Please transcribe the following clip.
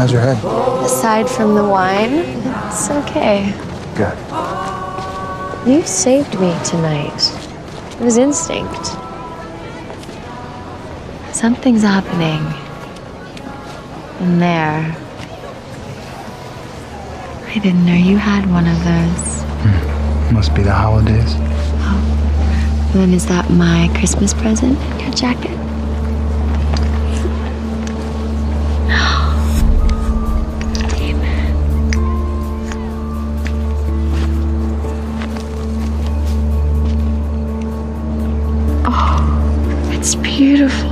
How's your head? Aside from the wine, it's okay. Good. You saved me tonight. It was instinct. Something's happening. In there. I didn't know you had one of those. Must be the holidays. Oh. Then is that my Christmas present in your jacket? Oh, it's beautiful.